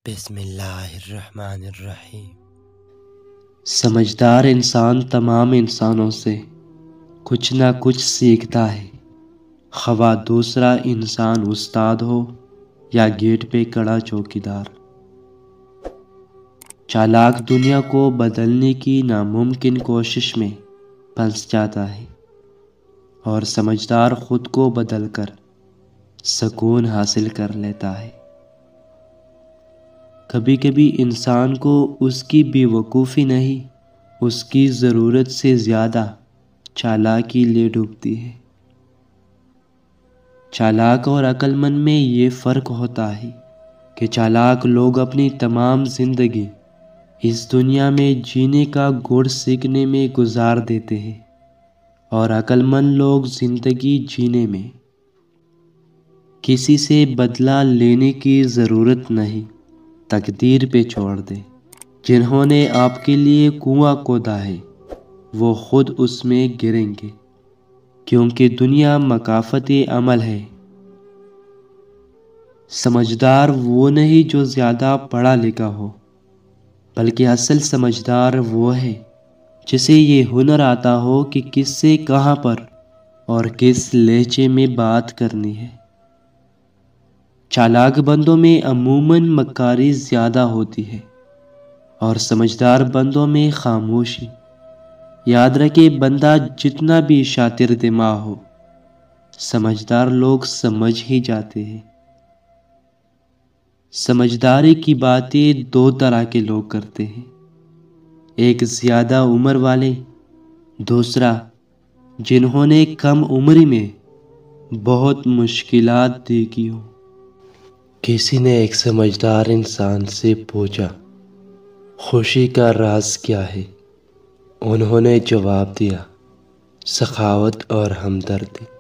بسم اللہ الرحمن الرحیم۔ سمجھدار انسان تمام انسانوں سے کچھ نہ کچھ سیکھتا ہے، خواہ دوسرا انسان استاد ہو یا گیٹ پہ کڑا چوکیدار۔ چالاک دنیا کو بدلنے کی ناممکن کوشش میں پھنس جاتا ہے، اور سمجھدار خود کو بدل کر سکون حاصل کر لیتا ہے۔ کبھی کبھی انسان کو اس کی بے وقوفی نہیں، اس کی ضرورت سے زیادہ چالاکی لے ڈوبتی ہے۔ چالاک اور عقل مند میں یہ فرق ہوتا ہے کہ چالاک لوگ اپنی تمام زندگی اس دنیا میں جینے کا گڑ سیکھنے میں گزار دیتے ہیں، اور عقل مند لوگ زندگی جینے میں کسی سے بدلہ لینے کی ضرورت نہیں، تقدیر پہ چھوڑ دے۔ جنہوں نے آپ کے لیے کنواں کھودا ہے وہ خود اس میں گریں گے، کیونکہ دنیا مکافات عمل ہے۔ سمجھدار وہ نہیں جو زیادہ پڑھا لکھا ہو، بلکہ اصل سمجھدار وہ ہے جسے یہ ہنر آتا ہو کہ کس سے کہاں پر اور کس لہجے میں بات کرنی ہے۔ چالاک بندوں میں عموماً مکاری زیادہ ہوتی ہے، اور سمجھدار بندوں میں خاموشی۔ یاد رکھے، بندہ جتنا بھی شاطر دماغ ہو، سمجھدار لوگ سمجھ ہی جاتے ہیں۔ سمجھداری کی باتیں دو طرح کے لوگ کرتے ہیں، ایک زیادہ عمر والے، دوسرا جنہوں نے کم عمری میں بہت مشکلات دیکھی ہوں۔ کسی نے ایک سمجھدار انسان سے پوچھا، خوشی کا راز کیا ہے؟ انہوں نے جواب دیا، سخاوت اور ہمدردی۔